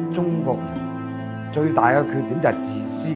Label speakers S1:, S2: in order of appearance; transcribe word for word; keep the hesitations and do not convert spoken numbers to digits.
S1: 中國人最大嘅缺點就係自私。